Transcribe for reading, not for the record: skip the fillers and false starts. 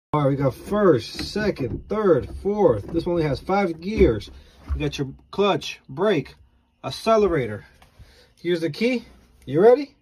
All right, we got first, second, third, fourth. This one only has 5 gears. You got your clutch, brake, accelerator. Here's the key. You ready?